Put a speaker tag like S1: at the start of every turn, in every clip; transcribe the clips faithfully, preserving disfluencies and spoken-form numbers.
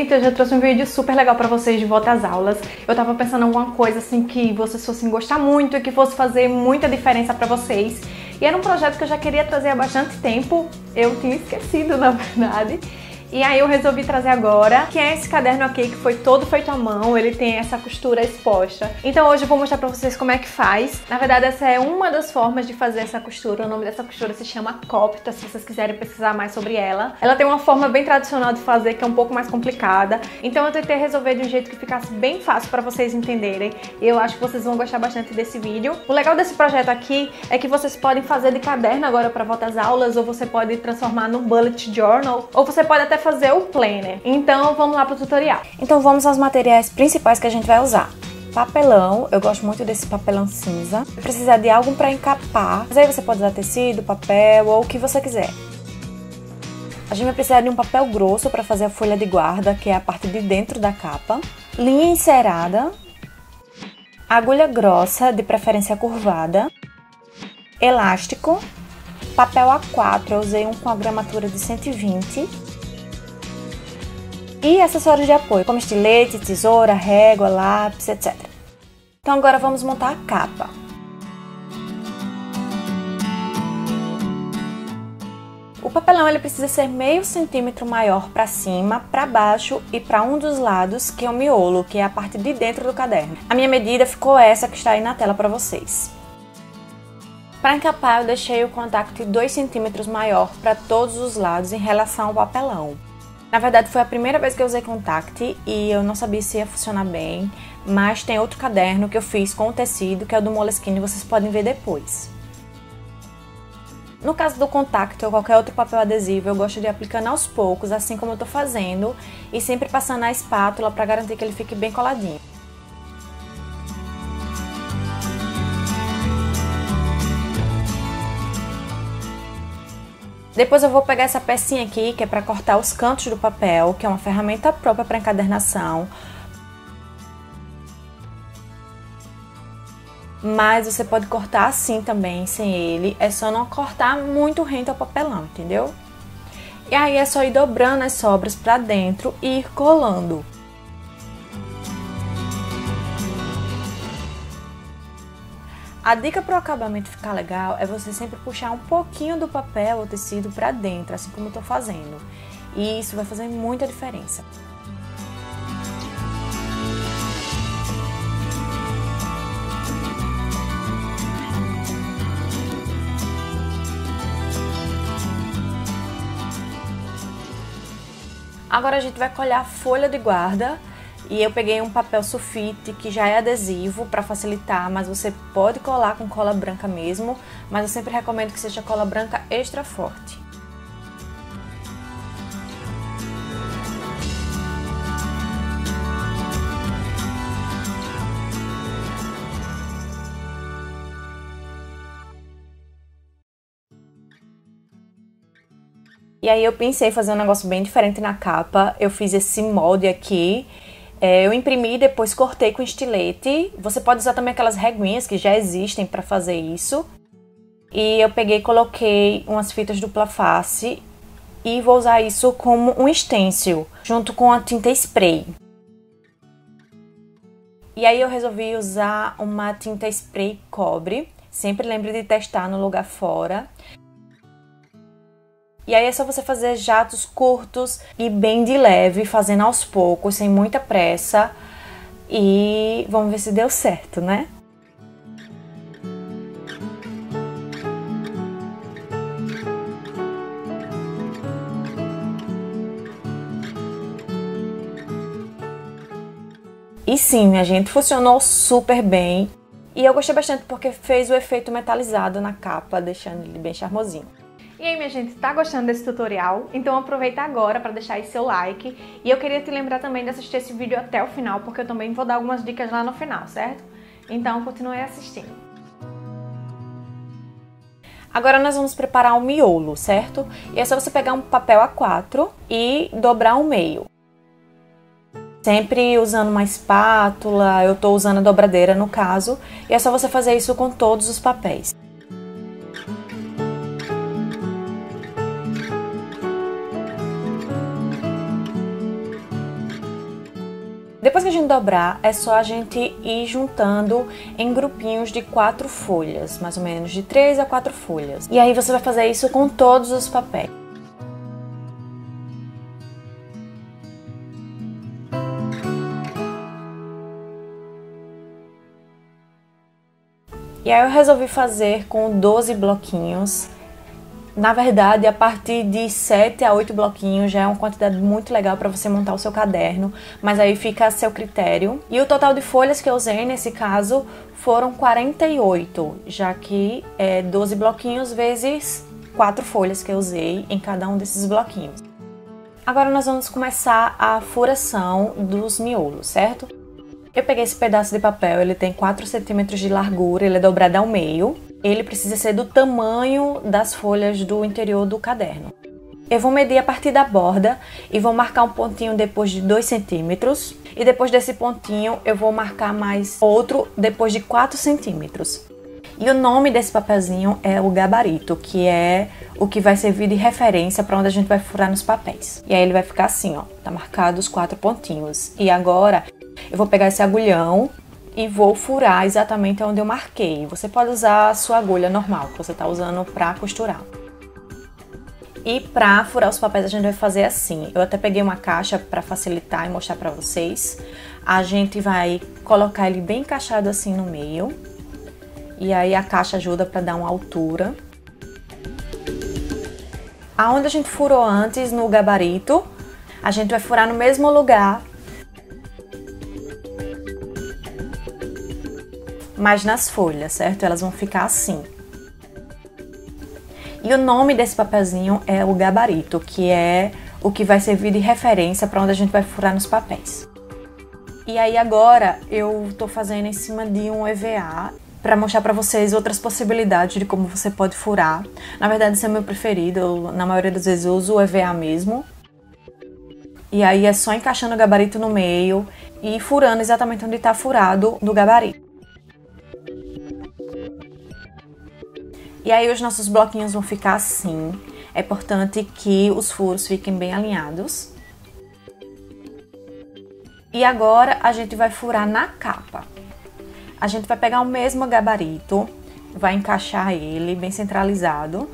S1: gente, hoje eu trouxe um vídeo super legal pra vocês de volta às aulas. Eu tava pensando em alguma coisa assim que vocês fossem gostar muito e que fosse fazer muita diferença pra vocês. E era um projeto que eu já queria trazer há bastante tempo, eu tinha esquecido na verdade. E aí eu resolvi trazer agora, que é esse caderno aqui que foi todo feito à mão, ele tem essa costura exposta. Então hoje eu vou mostrar pra vocês como é que faz. Na verdade essa é uma das formas de fazer essa costura, o nome dessa costura se chama Copta, se vocês quiserem pesquisar mais sobre ela. Ela tem uma forma bem tradicional de fazer, que é um pouco mais complicada. Então eu tentei resolver de um jeito que ficasse bem fácil pra vocês entenderem. E eu acho que vocês vão gostar bastante desse vídeo. O legal desse projeto aqui é que vocês podem fazer de caderno agora pra volta às aulas, ou você pode transformar num bullet journal, ou você pode até fazer o planner. Então vamos lá pro tutorial.
S2: Então vamos aos materiais principais que a gente vai usar. Papelão, eu gosto muito desse papelão cinza. Vai precisar de algo para encapar, mas aí você pode usar tecido, papel ou o que você quiser. A gente vai precisar de um papel grosso para fazer a folha de guarda, que é a parte de dentro da capa. Linha encerada, agulha grossa, de preferência curvada, elástico, papel A quatro, eu usei um com a gramatura de cento e vinte. E acessórios de apoio, como estilete, tesoura, régua, lápis, etcétera. Então agora vamos montar a capa. O papelão ele precisa ser meio centímetro maior para cima, para baixo e para um dos lados, que é o miolo, que é a parte de dentro do caderno. A minha medida ficou essa que está aí na tela para vocês. Para encapar eu deixei o contact dois centímetros maior para todos os lados em relação ao papelão. Na verdade foi a primeira vez que eu usei contact e eu não sabia se ia funcionar bem, mas tem outro caderno que eu fiz com o tecido, que é o do Moleskine, vocês podem ver depois. No caso do contact ou qualquer outro papel adesivo, eu gosto de ir aplicando aos poucos, assim como eu tô fazendo, e sempre passando a espátula para garantir que ele fique bem coladinho. Depois eu vou pegar essa pecinha aqui, que é para cortar os cantos do papel, que é uma ferramenta própria para encadernação. Mas você pode cortar assim também, sem ele. É só não cortar muito rente ao papelão, entendeu? E aí é só ir dobrando as sobras para dentro e ir colando. A dica para o acabamento ficar legal é você sempre puxar um pouquinho do papel ou tecido para dentro, assim como eu tô fazendo. E isso vai fazer muita diferença. Agora a gente vai colar a folha de guarda. E eu peguei um papel sulfite que já é adesivo para facilitar, mas você pode colar com cola branca mesmo, mas eu sempre recomendo que seja cola branca extra forte. E aí eu pensei em fazer um negócio bem diferente na capa, eu fiz esse molde aqui. Eu imprimi e depois cortei com estilete. Você pode usar também aquelas reguinhas que já existem para fazer isso. E eu peguei e coloquei umas fitas dupla face e vou usar isso como um stencil, junto com a tinta spray. E aí eu resolvi usar uma tinta spray cobre. Sempre lembre de testar no lugar fora. E aí é só você fazer jatos curtos e bem de leve, fazendo aos poucos, sem muita pressa. E vamos ver se deu certo, né? E sim, minha gente, funcionou super bem. E eu gostei bastante porque fez o efeito metalizado na capa, deixando ele bem charmosinho.
S1: E aí, minha gente, tá gostando desse tutorial? Então aproveita agora para deixar aí seu like. E eu queria te lembrar também de assistir esse vídeo até o final, porque eu também vou dar algumas dicas lá no final, certo? Então continue assistindo.
S2: Agora nós vamos preparar o miolo, certo? E é só você pegar um papel A quatro e dobrar ao meio. Sempre usando uma espátula, eu tô usando a dobradeira no caso. E é só você fazer isso com todos os papéis. Depois que a gente dobrar, é só a gente ir juntando em grupinhos de quatro folhas, mais ou menos de três a quatro folhas. E aí você vai fazer isso com todos os papéis. E aí eu resolvi fazer com doze bloquinhos. Na verdade, a partir de sete a oito bloquinhos já é uma quantidade muito legal para você montar o seu caderno, mas aí fica a seu critério. E o total de folhas que eu usei nesse caso foram quarenta e oito, já que é doze bloquinhos vezes quatro folhas que eu usei em cada um desses bloquinhos. Agora nós vamos começar a furação dos miolos, certo? Eu peguei esse pedaço de papel, ele tem quatro centímetros de largura, ele é dobrado ao meio. Ele precisa ser do tamanho das folhas do interior do caderno. Eu vou medir a partir da borda e vou marcar um pontinho depois de dois centímetros. E depois desse pontinho eu vou marcar mais outro depois de quatro centímetros. E o nome desse papelzinho é o gabarito, que é o que vai servir de referência para onde a gente vai furar nos papéis. E aí ele vai ficar assim, ó, tá marcado os quatro pontinhos. E agora eu vou pegar esse agulhão e vou furar exatamente onde eu marquei. Você pode usar a sua agulha normal, que você está usando para costurar. E para furar os papéis a gente vai fazer assim. Eu até peguei uma caixa para facilitar e mostrar para vocês. A gente vai colocar ele bem encaixado assim no meio. E aí a caixa ajuda para dar uma altura. Aonde a gente furou antes, no gabarito, a gente vai furar no mesmo lugar, mas nas folhas, certo? Elas vão ficar assim. E o nome desse papelzinho é o gabarito, que é o que vai servir de referência para onde a gente vai furar nos papéis. E aí agora eu tô fazendo em cima de um E V A para mostrar para vocês outras possibilidades de como você pode furar. Na verdade esse é o meu preferido, eu, na maioria das vezes eu uso o E V A mesmo. E aí é só encaixando o gabarito no meio e furando exatamente onde está furado do gabarito. E aí os nossos bloquinhos vão ficar assim. É importante que os furos fiquem bem alinhados. E agora a gente vai furar na capa. A gente vai pegar o mesmo gabarito, vai encaixar ele bem centralizado.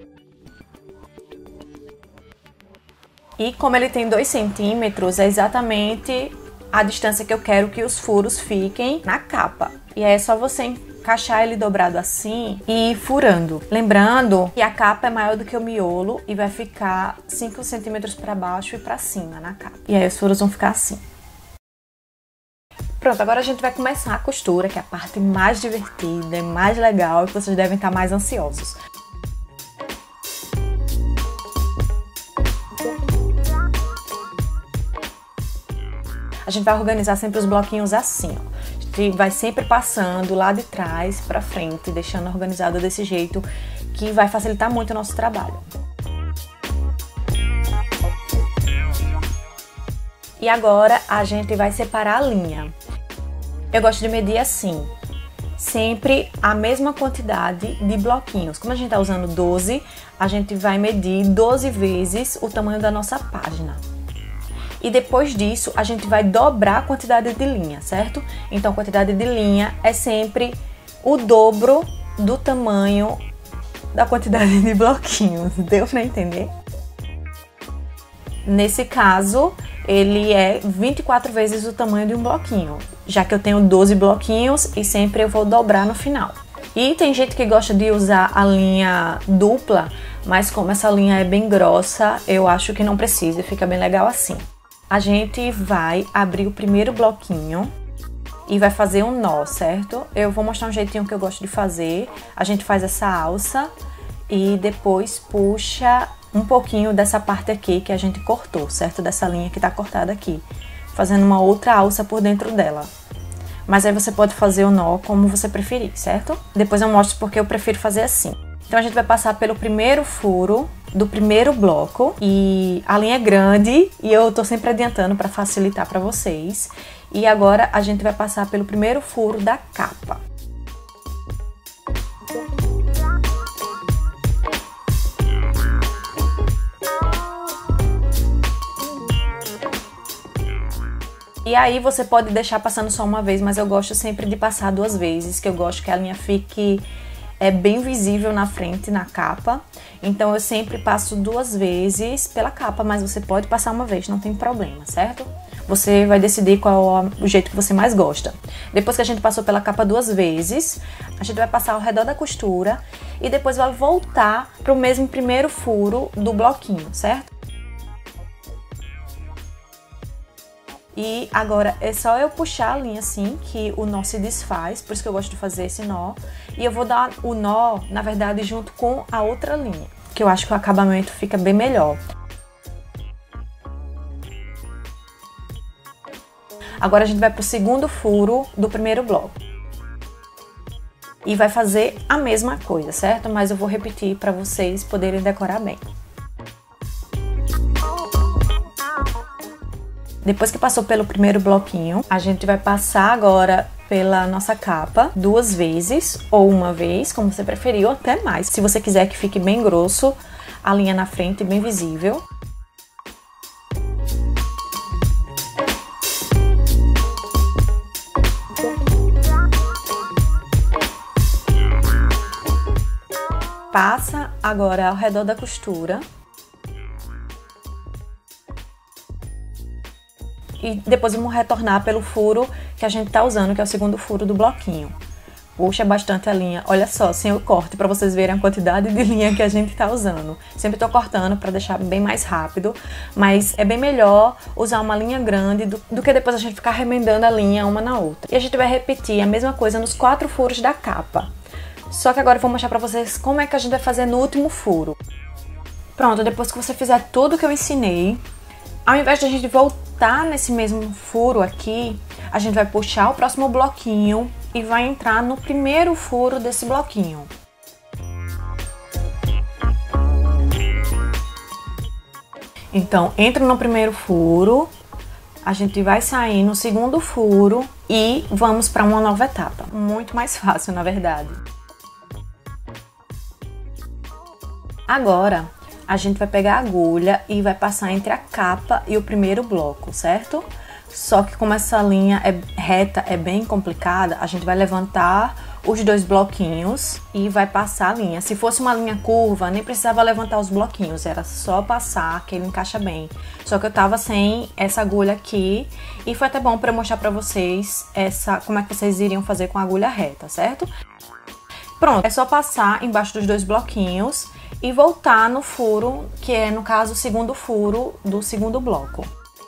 S2: E como ele tem dois centímetros, é exatamente a distância que eu quero que os furos fiquem na capa. E aí é só você encaixar ele dobrado assim e ir furando. Lembrando que a capa é maior do que o miolo e vai ficar cinco centímetros para baixo e para cima na capa. E aí os furos vão ficar assim. Pronto, agora a gente vai começar a costura, que é a parte mais divertida e mais legal, que vocês devem estar mais ansiosos. A gente vai organizar sempre os bloquinhos assim, ó. A gente vai sempre passando lá de trás para frente, deixando organizado desse jeito, que vai facilitar muito o nosso trabalho. E agora a gente vai separar a linha. Eu gosto de medir assim, sempre a mesma quantidade de bloquinhos. Como a gente está usando doze, a gente vai medir doze vezes o tamanho da nossa página. E depois disso, a gente vai dobrar a quantidade de linha, certo? Então, a quantidade de linha é sempre o dobro do tamanho da quantidade de bloquinhos. Deu pra entender? Nesse caso, ele é vinte e quatro vezes o tamanho de um bloquinho, já que eu tenho doze bloquinhos e sempre eu vou dobrar no final. E tem gente que gosta de usar a linha dupla, mas como essa linha é bem grossa, eu acho que não precisa, fica bem legal assim. A gente vai abrir o primeiro bloquinho e vai fazer um nó, certo? Eu vou mostrar um jeitinho que eu gosto de fazer. A gente faz essa alça e depois puxa um pouquinho dessa parte aqui que a gente cortou, certo? Dessa linha que tá cortada aqui, fazendo uma outra alça por dentro dela. Mas aí você pode fazer o nó como você preferir, certo? Depois eu mostro porque eu prefiro fazer assim. Então a gente vai passar pelo primeiro furo do primeiro bloco e a linha é grande e eu tô sempre adiantando para facilitar para vocês. E agora a gente vai passar pelo primeiro furo da capa. E aí você pode deixar passando só uma vez, mas eu gosto sempre de passar duas vezes, que eu gosto que a linha fique é, bem visível na frente, na capa. Então eu sempre passo duas vezes pela capa, mas você pode passar uma vez, não tem problema, certo? Você vai decidir qual é o jeito que você mais gosta. Depois que a gente passou pela capa duas vezes, a gente vai passar ao redor da costura e depois vai voltar para o mesmo primeiro furo do bloquinho, certo? E agora é só eu puxar a linha assim que o nó se desfaz, por isso que eu gosto de fazer esse nó. E eu vou dar o nó, na verdade, junto com a outra linha, que eu acho que o acabamento fica bem melhor. Agora a gente vai para o segundo furo do primeiro bloco. E vai fazer a mesma coisa, certo? Mas eu vou repetir para vocês poderem decorar bem. Depois que passou pelo primeiro bloquinho, a gente vai passar agora pela nossa capa duas vezes, ou uma vez, como você preferir, ou até mais. Se você quiser que fique bem grosso, a linha na frente, bem visível. Passa agora ao redor da costura. E depois vamos retornar pelo furo que a gente tá usando, que é o segundo furo do bloquinho. Puxa bastante a linha, olha só, sem o corte, para vocês verem a quantidade de linha que a gente tá usando. Sempre tô cortando para deixar bem mais rápido, mas é bem melhor usar uma linha grande do, do que depois a gente ficar remendando a linha uma na outra. E a gente vai repetir a mesma coisa nos quatro furos da capa. Só que agora eu vou mostrar pra vocês como é que a gente vai fazer no último furo. Pronto, depois que você fizer tudo que eu ensinei, ao invés de a gente voltar nesse mesmo furo aqui, a gente vai puxar o próximo bloquinho e vai entrar no primeiro furo desse bloquinho. Então, entra no primeiro furo, a gente vai sair no segundo furo e vamos para uma nova etapa. Muito mais fácil, na verdade. Agora, a gente vai pegar a agulha e vai passar entre a capa e o primeiro bloco, certo? Só que como essa linha é reta, é bem complicada, a gente vai levantar os dois bloquinhos e vai passar a linha. Se fosse uma linha curva, nem precisava levantar os bloquinhos, era só passar que ele encaixa bem. Só que eu tava sem essa agulha aqui e foi até bom para eu mostrar para vocês essa, como é que vocês iriam fazer com a agulha reta, certo? Pronto, é só passar embaixo dos dois bloquinhos e voltar no furo, que é, no caso, o segundo furo do segundo bloco.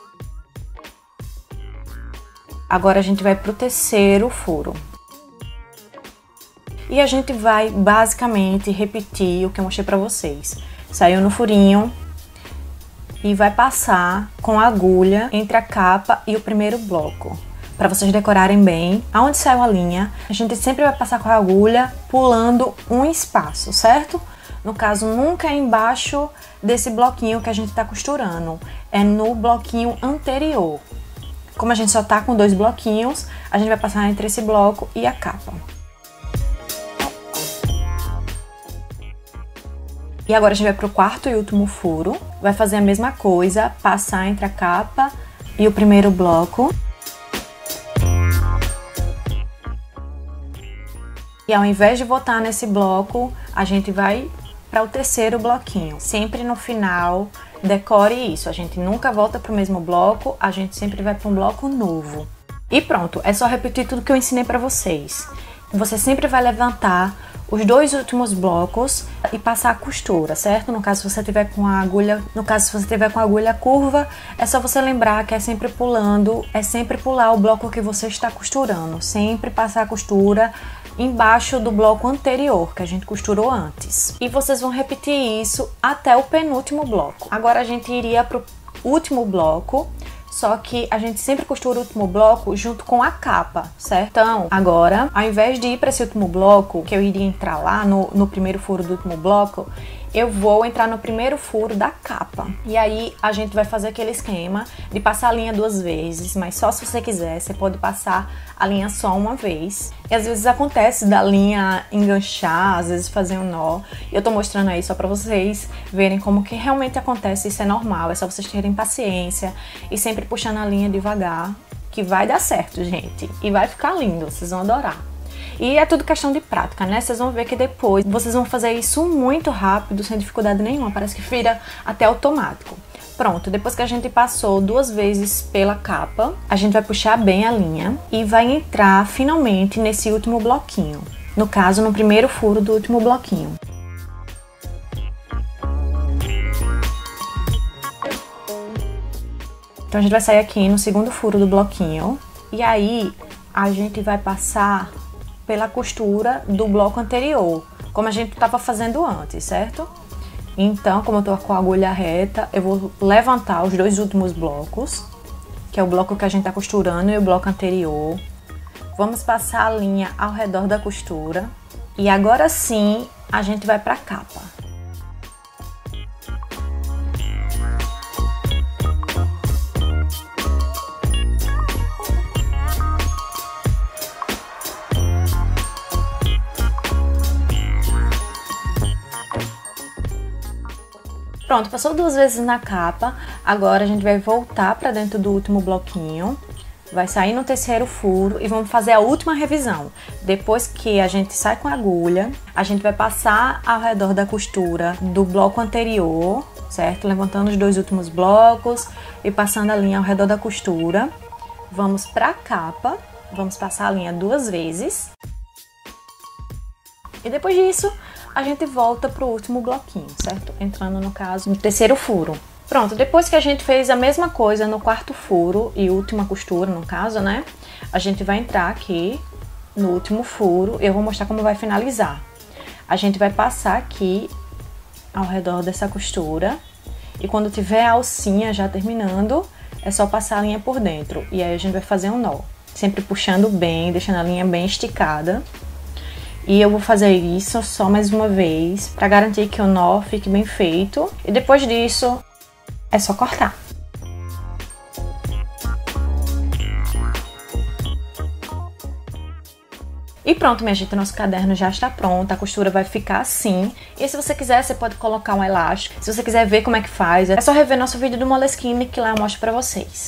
S2: Agora a gente vai pro terceiro furo. E a gente vai, basicamente, repetir o que eu mostrei pra vocês. Saiu no furinho e vai passar com a agulha entre a capa e o primeiro bloco. Para vocês decorarem bem, aonde saiu a linha, a gente sempre vai passar com a agulha pulando um espaço, certo? No caso, nunca é embaixo desse bloquinho que a gente tá costurando, é no bloquinho anterior. Como a gente só tá com dois bloquinhos, a gente vai passar entre esse bloco e a capa. E agora a gente vai pro quarto e último furo, vai fazer a mesma coisa, passar entre a capa e o primeiro bloco. E ao invés de voltar nesse bloco, a gente vai para o terceiro bloquinho. Sempre no final, decore isso. A gente nunca volta para o mesmo bloco, a gente sempre vai para um bloco novo. E pronto, é só repetir tudo que eu ensinei para vocês. Você sempre vai levantar os dois últimos blocos e passar a costura, certo? No caso, se você tiver com a agulha, no caso, se você tiver com a agulha curva, é só você lembrar que é sempre pulando, é sempre pular o bloco que você está costurando, sempre passar a costura embaixo do bloco anterior, que a gente costurou antes. E vocês vão repetir isso até o penúltimo bloco. Agora a gente iria pro último bloco, só que a gente sempre costura o último bloco junto com a capa, certo? Então, agora, ao invés de ir para esse último bloco, que eu iria entrar lá no, no primeiro furo do último bloco, eu vou entrar no primeiro furo da capa. E aí a gente vai fazer aquele esquema de passar a linha duas vezes, mas só se você quiser, você pode passar a linha só uma vez. E às vezes acontece da linha enganchar, às vezes fazer um nó. E eu tô mostrando aí só pra vocês verem como que realmente acontece, isso é normal, é só vocês terem paciência e sempre puxando a linha devagar, que vai dar certo, gente. E vai ficar lindo, vocês vão adorar. E é tudo questão de prática, né? Vocês vão ver que depois vocês vão fazer isso muito rápido, sem dificuldade nenhuma. Parece que vira até automático. Pronto, depois que a gente passou duas vezes pela capa, a gente vai puxar bem a linha e vai entrar finalmente nesse último bloquinho. No caso, no primeiro furo do último bloquinho. Então a gente vai sair aqui no segundo furo do bloquinho e aí a gente vai passar pela costura do bloco anterior, como a gente estava fazendo antes, certo? Então, como eu tô com a agulha reta, eu vou levantar os dois últimos blocos, que é o bloco que a gente tá costurando e o bloco anterior. Vamos passar a linha ao redor da costura e agora sim a gente vai pra capa. Pronto, passou duas vezes na capa, agora a gente vai voltar para dentro do último bloquinho, vai sair no terceiro furo e vamos fazer a última revisão. Depois que a gente sai com a agulha, a gente vai passar ao redor da costura do bloco anterior, certo? Levantando os dois últimos blocos e passando a linha ao redor da costura. Vamos para a capa, vamos passar a linha duas vezes. E depois disso, a gente volta pro último bloquinho, certo? Entrando, no caso, no terceiro furo. Pronto, depois que a gente fez a mesma coisa no quarto furo e última costura, no caso, né? A gente vai entrar aqui no último furo e eu vou mostrar como vai finalizar. A gente vai passar aqui ao redor dessa costura e quando tiver a alcinha já terminando, é só passar a linha por dentro. E aí a gente vai fazer um nó, sempre puxando bem, deixando a linha bem esticada. E eu vou fazer isso só mais uma vez, para garantir que o nó fique bem feito. E depois disso, é só cortar. E pronto, minha gente, nosso caderno já está pronto, a costura vai ficar assim. E se você quiser, você pode colocar um elástico. Se você quiser ver como é que faz, é só rever nosso vídeo do Moleskine, que lá eu mostro pra vocês.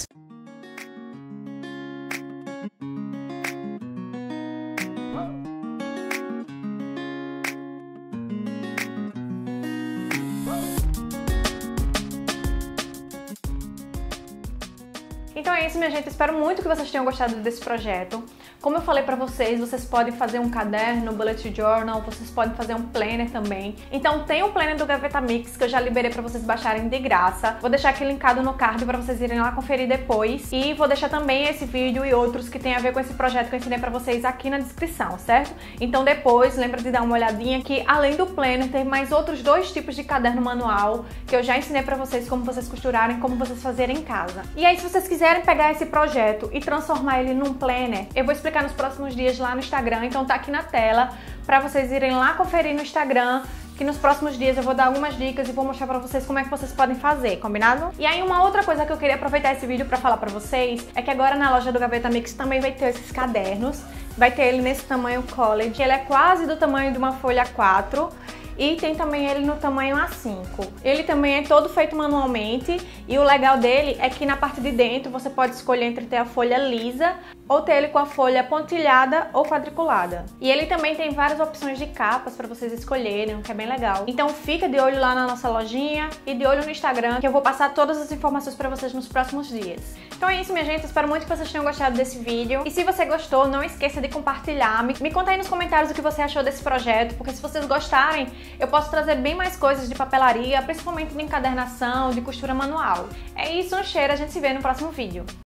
S1: Então é isso, minha gente, espero muito que vocês tenham gostado desse projeto. Como eu falei pra vocês, vocês podem fazer um caderno, bullet journal, vocês podem fazer um planner também. Então tem o planner do Gaveta Mix que eu já liberei pra vocês baixarem de graça. Vou deixar aqui linkado no card pra vocês irem lá conferir depois. E vou deixar também esse vídeo e outros que tem a ver com esse projeto que eu ensinei pra vocês aqui na descrição, certo? Então depois, lembra de dar uma olhadinha que além do planner, tem mais outros dois tipos de caderno manual que eu já ensinei pra vocês como vocês costurarem, como vocês fazerem em casa. E aí, se vocês quiserem pegar esse projeto e transformar ele num planner, eu vou explicar nos próximos dias lá no Instagram, então tá aqui na tela pra vocês irem lá conferir no Instagram, que nos próximos dias eu vou dar algumas dicas e vou mostrar pra vocês como é que vocês podem fazer, combinado? E aí uma outra coisa que eu queria aproveitar esse vídeo pra falar pra vocês é que agora na loja do Gaveta Mix também vai ter esses cadernos, vai ter ele nesse tamanho college, ele é quase do tamanho de uma folha A quatro, e tem também ele no tamanho A cinco. Ele também é todo feito manualmente e o legal dele é que na parte de dentro você pode escolher entre ter a folha lisa ou ter ele com a folha pontilhada ou quadriculada. E ele também tem várias opções de capas para vocês escolherem, o que é bem legal. Então fica de olho lá na nossa lojinha e de olho no Instagram, que eu vou passar todas as informações para vocês nos próximos dias. Então é isso, minha gente, espero muito que vocês tenham gostado desse vídeo. E se você gostou, não esqueça de compartilhar. Me, me conta aí nos comentários o que você achou desse projeto, porque se vocês gostarem, eu posso trazer bem mais coisas de papelaria, principalmente de encadernação, de costura manual. É isso, um cheiro, a gente se vê no próximo vídeo.